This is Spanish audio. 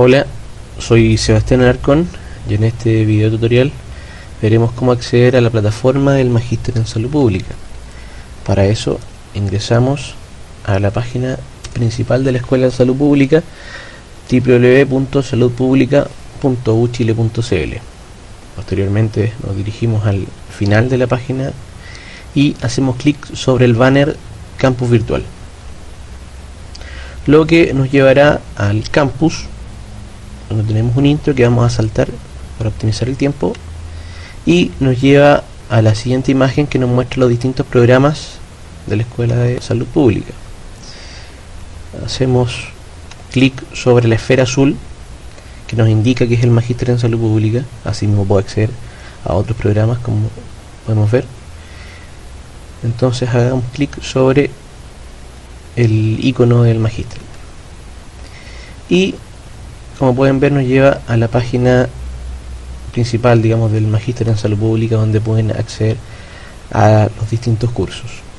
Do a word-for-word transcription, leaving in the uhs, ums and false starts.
Hola, soy Sebastián Alarcón y en este video tutorial veremos cómo acceder a la plataforma del Magíster en Salud Pública. Para eso ingresamos a la página principal de la Escuela de Salud Pública, w w w punto salud pública punto u chile punto c l. Posteriormente nos dirigimos al final de la página y hacemos clic sobre el banner Campus Virtual, lo que nos llevará al campus, donde tenemos un intro que vamos a saltar para optimizar el tiempo, y nos lleva a la siguiente imagen que nos muestra los distintos programas de la Escuela de Salud Pública. Hacemos clic sobre la esfera azul que nos indica que es el Magíster en Salud Pública. Así mismo puedo acceder a otros programas, como podemos ver. Entonces hagamos clic sobre el icono del Magíster y, como pueden ver, nos lleva a la página principal, digamos, del Magíster en Salud Pública, donde pueden acceder a los distintos cursos.